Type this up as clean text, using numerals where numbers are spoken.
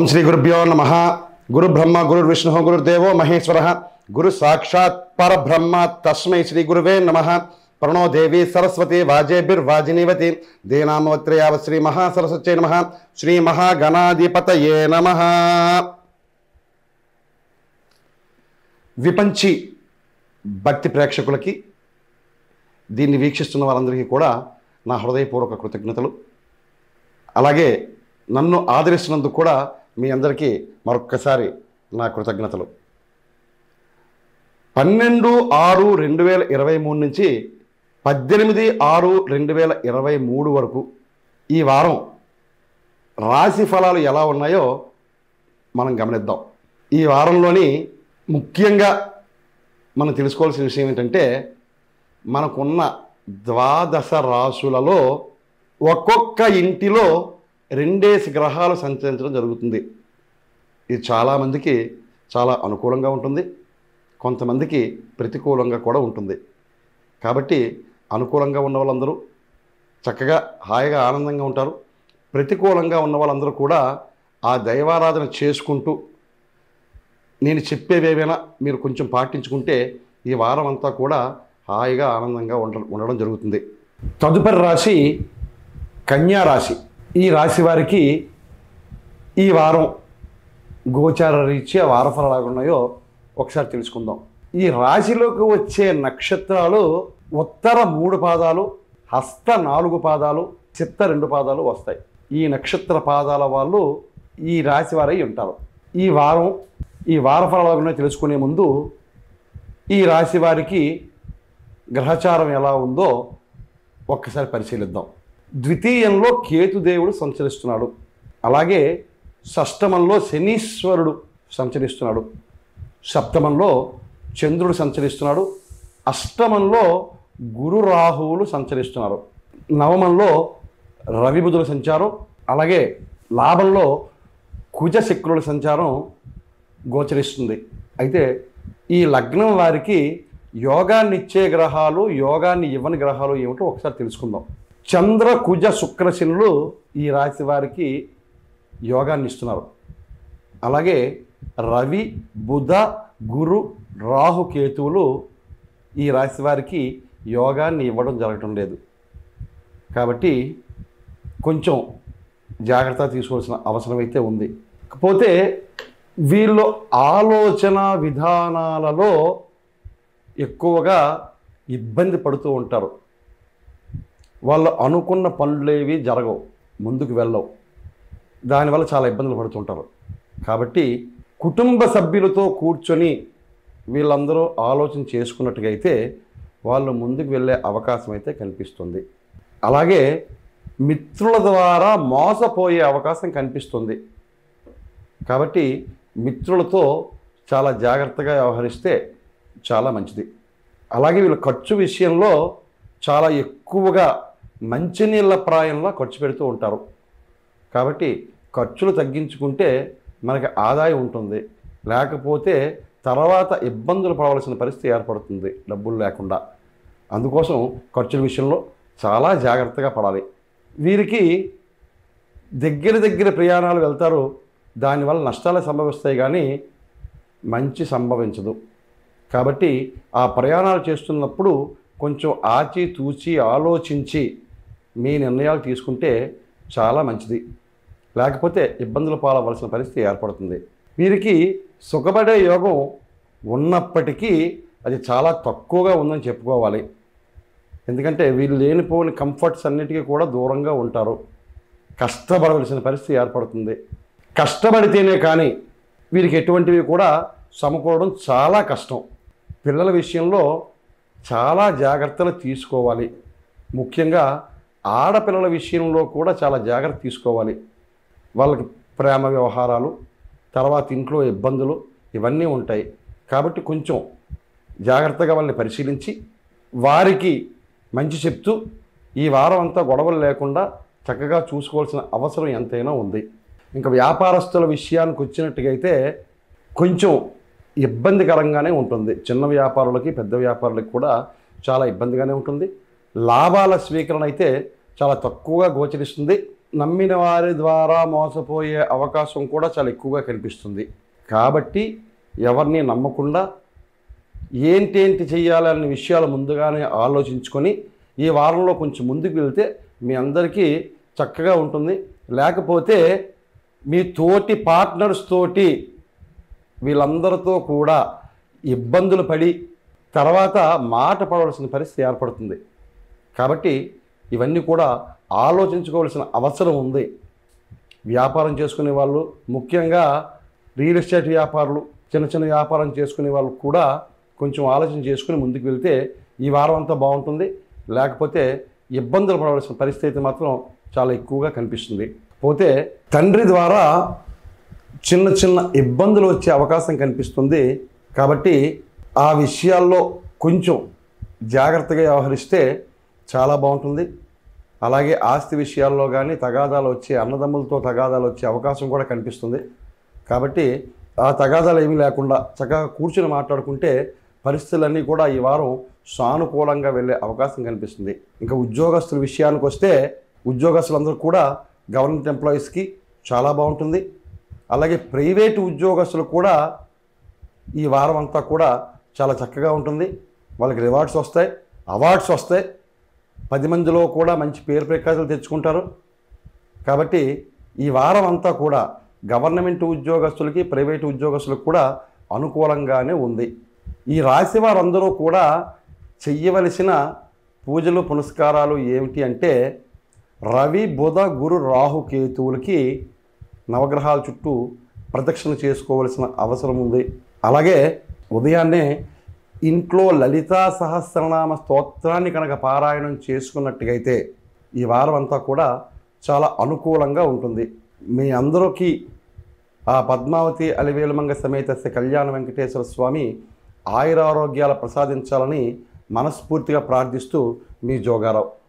ఓం శ్రీ గురుభ్యో నమః. గురు బ్రహ్మ గురు విష్ణు గురుదేవో మహేశ్వర గురు సాక్షాత్ పరబ్రహ్మ తస్మై శ్రీ గురువే నమః. ప్రణో దేవి సరస్వతి వాజేభిర్వాజినీవతి దేనామవత్రయావ శ్రీ మహాసరస్వత్యై నమః. శ్రీ మహాగణాధిపతయే నమః. విపంచి భక్తి ప్రేక్షకులకి, దీన్ని వీక్షిస్తున్న వారందరికీ కూడా నా హృదయపూర్వక కృతజ్ఞతలు. అలాగే నన్ను ఆదరిస్తున్నందుకు కూడా మీ అందరికీ మరొక్కసారి నా కృతజ్ఞతలు. 12/6/2023 నుంచి 18/6/2023 వరకు ఈ వారం రాశి ఫలాలు ఎలా ఉన్నాయో మనం గమనిద్దాం. ఈ వారంలోని ముఖ్యంగా మనం తెలుసుకోవాల్సిన విషయం ఏంటంటే, మనకున్న 12 రాశులలో ఒక్కొక్క ఇంటిలో 2 గ్రహాలు సంచరించడం జరుగుతుంది. ఇది చాలామందికి చాలా అనుకూలంగా ఉంటుంది, కొంతమందికి ప్రతికూలంగా కూడా ఉంటుంది. కాబట్టి అనుకూలంగా ఉన్న వాళ్ళందరూ చక్కగా హాయిగా ఆనందంగా ఉంటారు. ప్రతికూలంగా ఉన్న వాళ్ళందరూ కూడా ఆ దైవారాధన చేసుకుంటూ, నేను చెప్పేవేమైనా మీరు కొంచెం పాటించుకుంటే ఈ వారం అంతా కూడా హాయిగా ఆనందంగా ఉండడం జరుగుతుంది. తదుపరి రాశి కన్యా రాశి. ఈ రాశి వారికి ఈ వారం గోచార రీత్యా వార ఫలాలు ఎలా ఉన్నాయో ఒకసారి తెలుసుకుందాం. ఈ రాశిలోకి వచ్చే నక్షత్రాలు ఉత్తర 3 పాదాలు, హస్త 4 పాదాలు, చిత్త 2 పాదాలు వస్తాయి. ఈ నక్షత్ర పాదాల వాళ్ళు ఈ రాశి వారై ఉంటారు. ఈ వారం ఈ వార ఫలాలు ఉన్నాయో తెలుసుకునే ముందు ఈ రాశి వారికి గ్రహచారం ఎలా ఉందో ఒక్కసారి పరిశీలిద్దాం. ద్వితీయంలో కేతుదేవుడు సంచరిస్తున్నాడు. అలాగే షష్టమంలో శనీశ్వరుడు సంచరిస్తున్నాడు. సప్తమంలో చంద్రుడు సంచరిస్తున్నాడు. అష్టమంలో గురు రాహువులు సంచరిస్తున్నారు. నవమంలో రవి బుధుల సంచారం, అలాగే లాభంలో కుజ శుక్రుల సంచారం గోచరిస్తుంది. అయితే ఈ లగ్నం వారికి యోగాన్ని ఇచ్చే గ్రహాలు, యోగాన్ని ఇవ్వని గ్రహాలు ఏమిటో ఒకసారి తెలుసుకుందాం. చంద్ర కుజ శుక్ర శనులు ఈ రాశి వారికి యోగాన్ని ఇస్తున్నారు. అలాగే రవి బుధ గురు రాహు కేతువులు ఈ రాశి వారికి యోగాన్ని ఇవ్వడం జరగటం లేదు. కాబట్టి కొంచెం జాగ్రత్త తీసుకోవాల్సిన అవసరం అయితే ఉంది. కాకపోతే వీళ్ళు ఆలోచన విధానాలలో ఎక్కువగా ఇబ్బంది పడుతూ ఉంటారు. వాళ్ళు అనుకున్న పనులేవి జరగవు, ముందుకు వెళ్ళవు. దానివల్ల చాలా ఇబ్బందులు పడుతుంటారు. కాబట్టి కుటుంబ సభ్యులతో కూర్చొని వీళ్ళందరూ ఆలోచన చేసుకున్నట్టుగా అయితే వాళ్ళు ముందుకు వెళ్ళే అవకాశం అయితే కనిపిస్తుంది. అలాగే మిత్రుల ద్వారా మోసపోయే అవకాశం కనిపిస్తుంది. కాబట్టి మిత్రులతో చాలా జాగ్రత్తగా వ్యవహరిస్తే చాలా మంచిది. అలాగే వీళ్ళ ఖర్చు విషయంలో చాలా ఎక్కువగా మంచినీళ్ళ ప్రాయంలో ఖర్చు పెడుతూ ఉంటారు. కాబట్టి ఖర్చులు తగ్గించుకుంటే మనకి ఆదాయం ఉంటుంది, లేకపోతే తర్వాత ఇబ్బందులు పడవలసిన పరిస్థితి ఏర్పడుతుంది డబ్బులు లేకుండా. అందుకోసం ఖర్చుల విషయంలో చాలా జాగ్రత్తగా పడాలి. వీరికి దగ్గర ప్రయాణాలు వెళ్తారు, దానివల్ల నష్టాలు సంభవిస్తాయి కానీ మంచి సంభవించదు. కాబట్టి ఆ ప్రయాణాలు చేస్తున్నప్పుడు కొంచెం ఆచితూచి ఆలోచించి మీ నిర్ణయాలు తీసుకుంటే చాలా మంచిది. లేకపోతే ఇబ్బందులు పాలవలసిన పరిస్థితి ఏర్పడుతుంది. వీరికి సుఖపడే యోగం ఉన్నప్పటికీ అది చాలా తక్కువగా ఉందని చెప్పుకోవాలి. ఎందుకంటే వీళ్ళు లేనిపోని కంఫర్ట్స్ అన్నిటికీ కూడా దూరంగా ఉంటారు. కష్టపడవలసిన పరిస్థితి ఏర్పడుతుంది. కష్టపడితేనే కానీ వీరికి ఎటువంటివి కూడా సమకూడడం చాలా కష్టం. పిల్లల విషయంలో చాలా జాగ్రత్తలు తీసుకోవాలి. ముఖ్యంగా ఆడపిల్లల విషయంలో కూడా చాలా జాగ్రత్త తీసుకోవాలి. వాళ్ళకి ప్రేమ వ్యవహారాలు, తర్వాత ఇంట్లో ఇబ్బందులు ఇవన్నీ ఉంటాయి. కాబట్టి కొంచెం జాగ్రత్తగా వాళ్ళని పరిశీలించి వారికి మంచి చెప్తూ ఈ వారం అంతా గొడవలు లేకుండా చక్కగా చూసుకోవాల్సిన అవసరం ఎంతైనా ఉంది. ఇంకా వ్యాపారస్తుల విషయానికి వచ్చినట్టుగా అయితే కొంచెం ఇబ్బందికరంగానే ఉంటుంది. చిన్న వ్యాపారులకి పెద్ద వ్యాపారులకి కూడా చాలా ఇబ్బందిగానే ఉంటుంది. లాభాల స్వీకరణ అయితే చాలా తక్కువగా గోచరిస్తుంది. నమ్మిన వారి ద్వారా మోసపోయే అవకాశం కూడా చాలా ఎక్కువగా కనిపిస్తుంది. కాబట్టి ఎవరిని నమ్మకుండా ఏంటేంటి చేయాలనే విషయాలు ముందుగానే ఆలోచించుకొని ఈ వారంలో కొంచెం ముందుకు వెళ్తే మీ అందరికీ చక్కగా ఉంటుంది. లేకపోతే మీ తోటి పార్ట్నర్స్ తోటి వీళ్ళందరితో కూడా ఇబ్బందులు పడి తర్వాత మాట పడవలసిన పరిస్థితి ఏర్పడుతుంది. కాబట్టి ఇవన్నీ కూడా ఆలోచించుకోవాల్సిన అవసరం ఉంది. వ్యాపారం చేసుకునే వాళ్ళు, ముఖ్యంగా రియల్ ఎస్టేట్ వ్యాపారులు, చిన్న చిన్న వ్యాపారం చేసుకునే వాళ్ళు కూడా కొంచెం ఆలోచన చేసుకుని ముందుకు వెళ్తే ఈ వారం అంతా బాగుంటుంది. లేకపోతే ఇబ్బందులు పడవలసిన పరిస్థితి మాత్రం చాలా ఎక్కువగా కనిపిస్తుంది. పోతే తండ్రి ద్వారా చిన్న చిన్న ఇబ్బందులు వచ్చే అవకాశం కనిపిస్తుంది. కాబట్టి ఆ విషయాల్లో కొంచెం జాగ్రత్తగా వ్యవహరిస్తే చాలా బాగుంటుంది. అలాగే ఆస్తి విషయాల్లో కానీ తగాదాలు వచ్చే, అన్నదమ్ములతో తగాదాలు వచ్చే అవకాశం కూడా కనిపిస్తుంది. కాబట్టి ఆ తగాదాలు ఏమీ లేకుండా చక్కగా కూర్చొని మాట్లాడుకుంటే పరిస్థితులన్నీ కూడా ఈ వారం సానుకూలంగా వెళ్ళే అవకాశం కనిపిస్తుంది. ఇంకా ఉద్యోగస్తుల విషయానికి వస్తే ఉద్యోగస్తులందరూ కూడా గవర్నమెంట్ ఎంప్లాయీస్కి చాలా బాగుంటుంది. అలాగే ప్రైవేటు ఉద్యోగస్తులు కూడా ఈ వారం అంతా కూడా చాలా చక్కగా ఉంటుంది. వాళ్ళకి రివార్డ్స్ వస్తాయి, అవార్డ్స్ వస్తాయి, 10 మందిలో కూడా మంచి పేరు ప్రఖ్యాతులు తెచ్చుకుంటారు. కాబట్టి ఈ వారం అంతా కూడా గవర్నమెంట్ ఉద్యోగస్తులకి, ప్రైవేటు ఉద్యోగస్తులకు కూడా అనుకూలంగానే ఉంది. ఈ రాశి వారందరూ కూడా చెయ్యవలసిన పూజలు పునస్కారాలు ఏమిటి అంటే రవి, బుధ, గురు, రాహు, కేతువులకి నవగ్రహాల చుట్టూ ప్రదక్షిణ చేసుకోవలసిన అవసరం ఉంది. అలాగే ఉదయాన్నే ఇంట్లో లలితా సహస్రనామ స్తోత్రాన్ని కనుక పారాయణం చేసుకున్నట్టుగైతే ఈ వారం అంతా కూడా చాలా అనుకూలంగా ఉంటుంది. మీ అందరికీ ఆ పద్మావతి అలివేలుమంగ సమేత శ్రీ కళ్యాణ వెంకటేశ్వర స్వామి ఆయురారోగ్యాలు ప్రసాదించాలని మనస్ఫూర్తిగా ప్రార్థిస్తూ మీ జోగారావు.